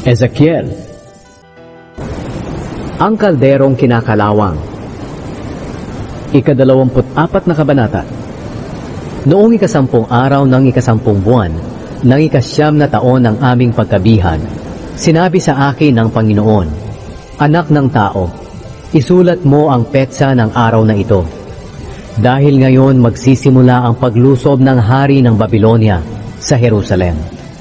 Ezekiel. Ang kalderong kinakalawang. Ika-24 na kabanata. Noong ika-10 araw ng ika-10 buwan, ng ika-9 na taon ng aming pagkabihan, sinabi sa akin ng Panginoon, Anak ng tao, isulat mo ang petsa ng araw na ito. Dahil ngayon magsisimula ang paglusob ng hari ng Babylonia sa Jerusalem.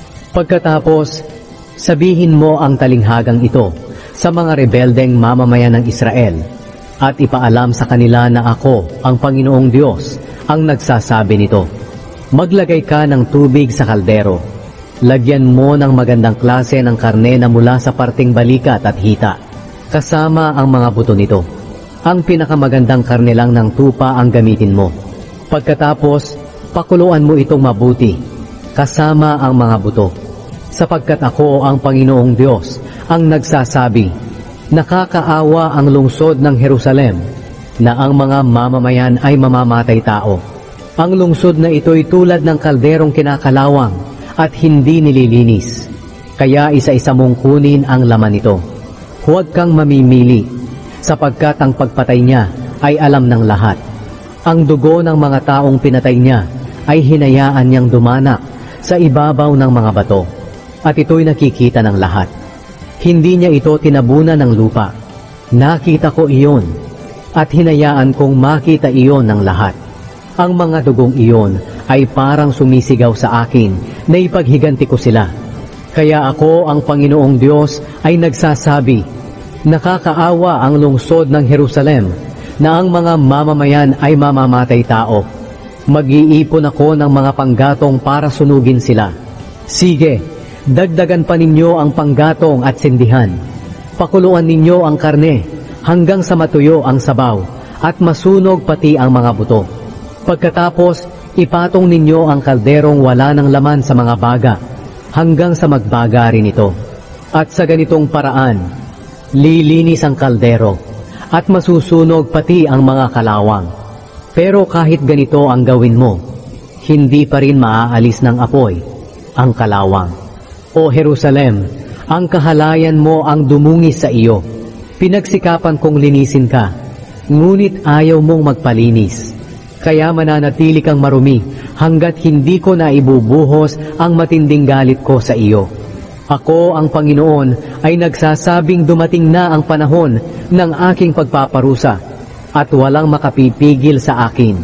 Pagkatapos, sabihin mo ang talinghagang ito sa mga rebeldeng mamamayan ng Israel at ipaalam sa kanila na ako, ang Panginoong Diyos, ang nagsasabi nito. Maglagay ka ng tubig sa kaldero. Lagyan mo ng magandang klase ng karne na mula sa parting balikat at hita, kasama ang mga buto nito. Ang pinakamagandang karne lang ng tupa ang gamitin mo. Pagkatapos, pakuluan mo itong mabuti, kasama ang mga buto. Sapagkat ako ang Panginoong Diyos, ang nagsasabi, nakakaawa ang lungsod ng Jerusalem, na ang mga mamamayan ay mamamatay tao. Ang lungsod na ito'y tulad ng kalderong kinakalawang at hindi nililinis. Kaya isa-isa mong kunin ang laman nito. Huwag kang mamimili, sapagkat ang pagpatay niya ay alam ng lahat. Ang dugo ng mga taong pinatay niya ay hinayaan niyang dumana sa ibabaw ng mga bato, at ito'y nakikita ng lahat. Hindi niya ito tinabunan ng lupa. Nakita ko iyon, at hinayaan kong makita iyon ng lahat. Ang mga dugong iyon ay parang sumisigaw sa akin na ipaghiganti ko sila. Kaya ako, ang Panginoong Diyos, ay nagsasabi, nakakaawa ang lungsod ng Jerusalem, na ang mga mamamayan ay mamamatay tao. Mag-iipon ako ng mga panggatong para sunugin sila. Sige, dagdagan pa ninyo ang panggatong at sindihan. Pakuluan ninyo ang karne hanggang sa matuyo ang sabaw at masunog pati ang mga buto. Pagkatapos, ipatong ninyo ang kalderong wala ng laman sa mga baga hanggang sa magbaga rin ito. At sa ganitong paraan, lilinis ang kaldero at masusunog pati ang mga kalawang. Pero kahit ganito ang gawin mo, hindi pa rin maaalis ng apoy ang kalawang. O Jerusalem, ang kahalayan mo ang dumungis sa iyo. Pinagsikapan kong linisin ka, ngunit ayaw mong magpalinis. Kaya mananatili kang marumi hanggat hindi ko na ibubuhos ang matinding galit ko sa iyo. Ako, ang Panginoon, ay nagsasabing dumating na ang panahon ng aking pagpaparusa at walang makapipigil sa akin.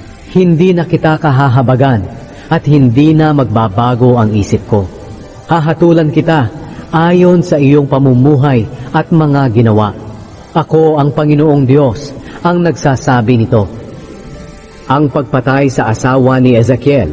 Hindi na kita kahahabagan at hindi na magbabago ang isip ko. Hahatulan kita ayon sa iyong pamumuhay at mga ginawa. Ako, ang Panginoong Diyos, ang nagsasabi nito. Ang pagpatay sa asawa ni Ezekiel.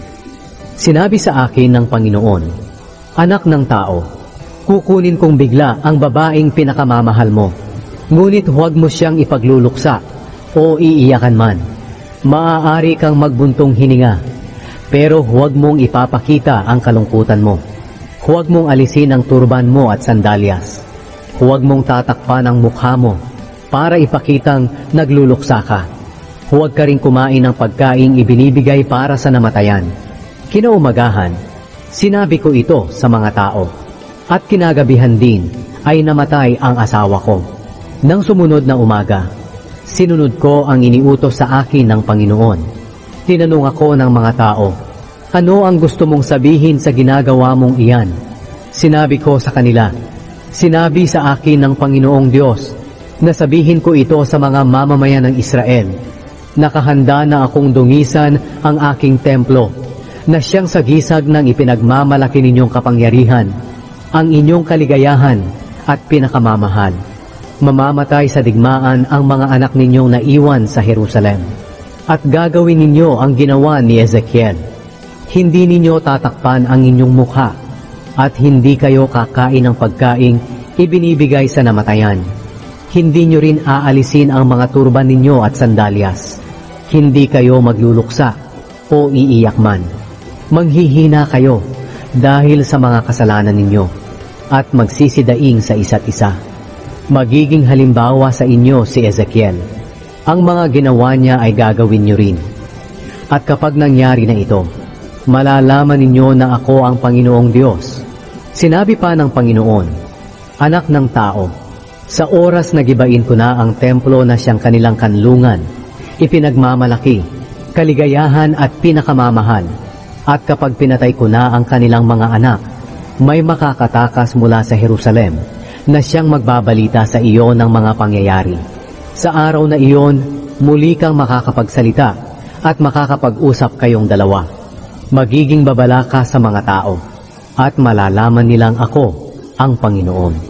Sinabi sa akin ng Panginoon, Anak ng tao, kukunin kong bigla ang babaeng pinakamamahal mo, ngunit huwag mo siyang ipagluluksa o iiyakan man. Maaari kang magbuntong hininga, pero huwag mong ipapakita ang kalungkutan mo. Huwag mong alisin ang turban mo at sandalyas. Huwag mong tatakpan ang mukha mo para ipakitang nagluluksa ka. Huwag ka rin kumain ng pagkaing ibinibigay para sa namatayan. Kinaumagahan, sinabi ko ito sa mga tao, at kinagabihan din ay namatay ang asawa ko. Nang sumunod na umaga, sinunod ko ang iniutos sa akin ng Panginoon. Tinanong ako ng mga tao, ano ang gusto mong sabihin sa ginagawa mong iyan? Sinabi ko sa kanila, sinabi sa akin ng Panginoong Diyos na sabihin ko ito sa mga mamamayan ng Israel. Nakahanda na akong dungisan ang aking templo, na siyang sagisag ng ipinagmamalaki ninyong kapangyarihan, ang inyong kaligayahan at pinakamamahal. Mamamatay sa digmaan ang mga anak ninyong naiwan sa Jerusalem. At gagawin ninyo ang ginawa ni Ezekiel. Hindi ninyo tatakpan ang inyong mukha, at hindi kayo kakain ng pagkaing ibinibigay sa namatayan. Hindi nyo rin aalisin ang mga turban ninyo at sandalyas. Hindi kayo magluluksa o iiyak man. Manghihina kayo dahil sa mga kasalanan ninyo at magsisidaing sa isa't isa. Magiging halimbawa sa inyo si Ezekiel. Ang mga ginawa niya ay gagawin nyo rin. At kapag nangyari na ito, malalaman ninyo na ako ang Panginoong Diyos. Sinabi pa ng Panginoon, Anak ng tao, sa oras na gibain ko na ang templo na siyang kanilang kanlungan, ipinagmamalaki, kaligayahan at pinakamamahal, at kapag pinatay ko na ang kanilang mga anak, may makakatakas mula sa Jerusalem na siyang magbabalita sa iyo ng mga pangyayari. Sa araw na iyon, muli kang makakapagsalita at makakapag-usap kayong dalawa. Magiging babala ka sa mga tao at malalaman nilang ako ang Panginoon.